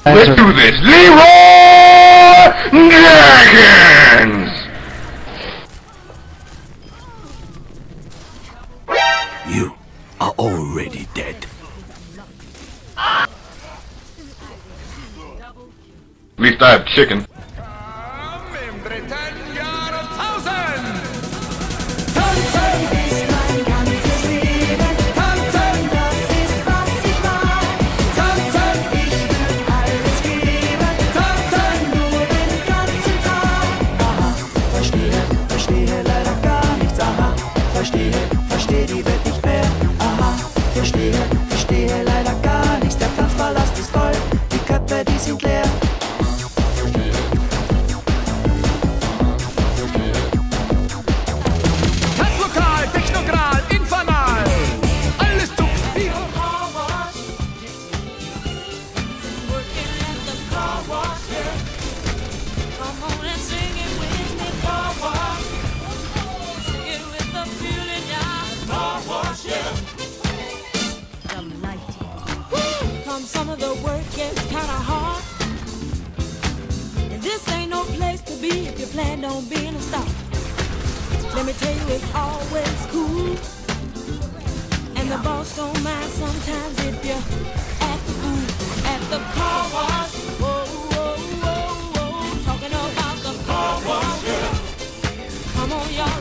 Let's do this. Leroy Jenkins! You are already dead. At least I have chicken. Verstehe die Welt nicht mehr. Aha, verstehe leider gar nichts. Der Tanzpalast ist voll, die Köpfe, die sind leer. Tanzlokal, technokral, infernal. Alles zu viel. Some of the work gets kinda hard, and this ain't no place to be if you plan on being a star. Let me tell you, it's always cool, and the boss don't mind sometimes if you act the fool at the car wash. Whoa, whoa, whoa, whoa, talking about the car wash. Come on, y'all.